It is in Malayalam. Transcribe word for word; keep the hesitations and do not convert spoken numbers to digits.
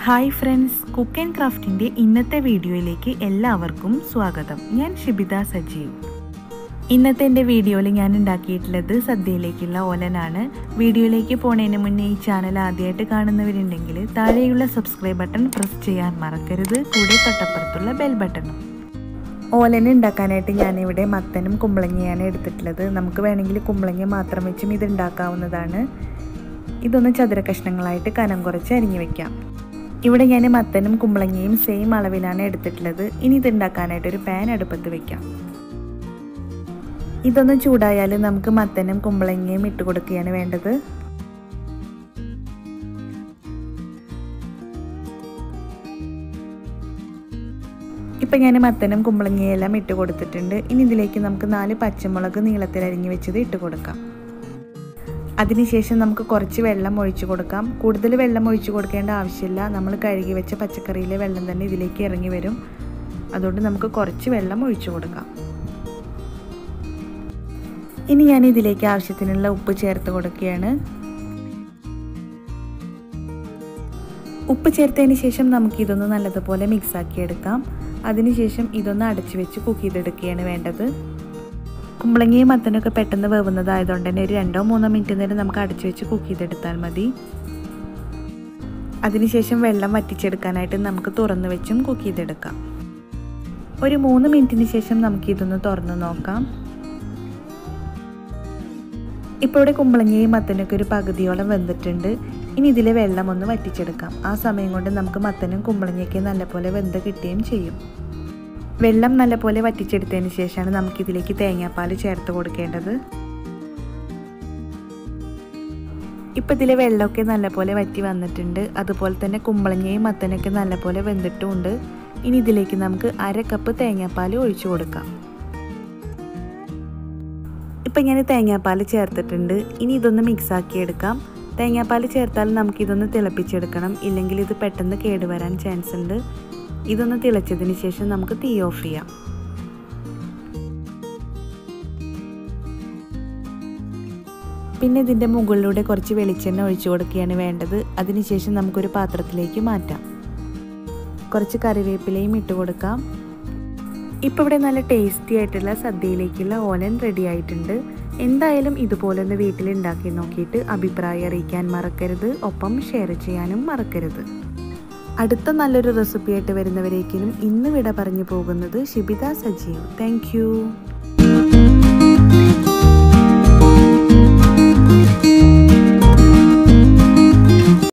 ഹായ് ഫ്രണ്ട്സ്, കുക്ക് ആൻഡ് ക്രാഫ്റ്റിൻ്റെ ഇന്നത്തെ വീഡിയോയിലേക്ക് എല്ലാവർക്കും സ്വാഗതം. ഞാൻ ഷിബിത സജീവ്. ഇന്നത്തെ എൻ്റെ വീഡിയോയിൽ ഞാൻ ഉണ്ടാക്കിയിട്ടുള്ളത് സദ്യയിലേക്കുള്ള ഓലനാണ്. വീഡിയോയിലേക്ക് പോണതിന് മുന്നേ ഈ ചാനൽ ആദ്യമായിട്ട് കാണുന്നവരുണ്ടെങ്കിൽ താഴെയുള്ള സബ്സ്ക്രൈബ് ബട്ടൺ പ്രസ് ചെയ്യാൻ മറക്കരുത്. കൂടെ തൊട്ടപ്പുറത്തുള്ള ബെൽ ബട്ടണും. ഓലൻ ഉണ്ടാക്കാനായിട്ട് ഞാനിവിടെ മത്തനും കുമ്പളങ്ങയാണ് എടുത്തിട്ടുള്ളത്. നമുക്ക് വേണമെങ്കിൽ കുമ്പളങ്ങ മാത്രം വെച്ചും ഇത് ഉണ്ടാക്കാവുന്നതാണ്. ഇതൊന്ന് ചതുര കഷ്ണങ്ങളായിട്ട് കനം കുറച്ച് അരിഞ്ഞു വെക്കാം. ഇവിടെ ഞാൻ മത്തനും കുമ്പളങ്ങയും സെയിം അളവിലാണ് എടുത്തിട്ടുള്ളത്. ഇനി ഇത് ഉണ്ടാക്കാനായിട്ടൊരു പാൻ അടുപ്പത്ത് വെക്കാം. ഇതൊന്ന് ചൂടായാൽ നമുക്ക് മത്തനും കുമ്പളങ്ങയും ഇട്ട് കൊടുക്കുകയാണ് വേണ്ടത്. ഇപ്പം ഞാൻ മത്തനും കുമ്പളങ്ങയും എല്ലാം ഇട്ട് കൊടുത്തിട്ടുണ്ട്. ഇനി ഇതിലേക്ക് നമുക്ക് നാല് പച്ചമുളക് നീളത്തിൽ അരിഞ്ഞു വെച്ചത് ഇട്ട് കൊടുക്കാം. അതിനുശേഷം നമുക്ക് കുറച്ച് വെള്ളം ഒഴിച്ചു കൊടുക്കാം. കൂടുതൽ വെള്ളം ഒഴിച്ചു കൊടുക്കേണ്ട ആവശ്യമില്ല. നമ്മൾ കഴുകി വെച്ച പച്ചക്കറിയിലെ വെള്ളം തന്നെ ഇതിലേക്ക് ഇറങ്ങി വരും. അതുകൊണ്ട് നമുക്ക് കുറച്ച് വെള്ളം ഒഴിച്ചു കൊടുക്കാം. ഇനി ഞാൻ ഇതിലേക്ക് ആവശ്യത്തിനുള്ള ഉപ്പ് ചേർത്ത് കൊടുക്കുകയാണ്. ഉപ്പ് ചേർത്തതിന് ശേഷം നമുക്ക് ഇതൊന്ന് നല്ലതുപോലെ മിക്സാക്കി എടുക്കാം. അതിനുശേഷം ഇതൊന്ന് അടച്ചു വെച്ച് കുക്ക് ചെയ്തെടുക്കുകയാണ് വേണ്ടത്. കുമ്പളങ്ങയും മത്തനൊക്കെ പെട്ടെന്ന് വേവുന്നതായതുകൊണ്ട് തന്നെ ഒരു രണ്ടോ മൂന്നോ മിനിറ്റ് നേരം നമുക്ക് അടച്ചു വെച്ച് കുക്ക് ചെയ്തെടുത്താൽ മതി. അതിനുശേഷം വെള്ളം വറ്റിച്ചെടുക്കാനായിട്ട് നമുക്ക് തുറന്നു വെച്ചും കുക്ക് ചെയ്തെടുക്കാം. ഒരു മൂന്ന് മിനിറ്റിന് ശേഷം നമുക്കിതൊന്ന് തുറന്ന് നോക്കാം. ഇപ്പോൾ ഇവിടെ കുമ്പളങ്ങയും മത്തനൊക്കെ ഒരു പകുതിയോളം വെന്തിട്ടുണ്ട്. ഇനി ഇതിലെ വെള്ളം ഒന്ന് വറ്റിച്ചെടുക്കാം. ആ സമയം കൊണ്ട് നമുക്ക് മത്തനും കുമ്പളങ്ങയൊക്കെ നല്ലപോലെ വെന്ത് കിട്ടുകയും ചെയ്യും. വെള്ളം നല്ലപോലെ വറ്റിച്ചെടുത്തതിന് ശേഷമാണ് നമുക്കിതിലേക്ക് തേങ്ങാപ്പാൽ ചേർത്ത് കൊടുക്കേണ്ടത്. ഇപ്പം ഇതിലെ വെള്ളമൊക്കെ നല്ലപോലെ വറ്റി വന്നിട്ടുണ്ട്. അതുപോലെ തന്നെ കുമ്പളങ്ങയും മത്തനൊക്കെ നല്ലപോലെ വെന്തിട്ടുമുണ്ട്. ഇനി ഇതിലേക്ക് നമുക്ക് അര കപ്പ് തേങ്ങാപ്പാൽ ഒഴിച്ചു കൊടുക്കാം. ഇപ്പം ഞാൻ തേങ്ങാപ്പാൽ ചേർത്തിട്ടുണ്ട്. ഇനി ഇതൊന്ന് മിക്സാക്കി എടുക്കാം. തേങ്ങാപ്പാൽ ചേർത്താൽ നമുക്കിതൊന്ന് തിളപ്പിച്ചെടുക്കണം. ഇല്ലെങ്കിൽ ഇത് പെട്ടെന്ന് കേടുവരാൻ ചാൻസ് ഉണ്ട്. ഇതൊന്ന് തിളച്ചതിന് ശേഷം നമുക്ക് തീ ഓഫ് ചെയ്യാം. പിന്നെ ഇതിൻ്റെ മുകളിലൂടെ കുറച്ച് വെളിച്ചെണ്ണ ഒഴിച്ചു കൊടുക്കുകയാണ് വേണ്ടത്. അതിനുശേഷം നമുക്കൊരു പാത്രത്തിലേക്ക് മാറ്റാം. കുറച്ച് കറിവേപ്പിലയും ഇട്ട് കൊടുക്കാം. ഇപ്പോൾ ഇവിടെ നല്ല ടേസ്റ്റി ആയിട്ടുള്ള സദ്യയിലേക്കുള്ള ഓലൻ റെഡി ആയിട്ടുണ്ട്. എന്തായാലും ഇതുപോലൊന്ന് വീട്ടിൽ ഉണ്ടാക്കി നോക്കിയിട്ട് അഭിപ്രായം അറിയിക്കാൻ മറക്കരുത്. ഒപ്പം ഷെയർ ചെയ്യാനും മറക്കരുത്. അടുത്ത നല്ലൊരു റെസിപ്പിയായിട്ട് വരുന്നവരേക്കിനും ഇന്ന് വിട പറഞ്ഞു പോകുന്നത് ഷിബിത സജീവ്. Thank you.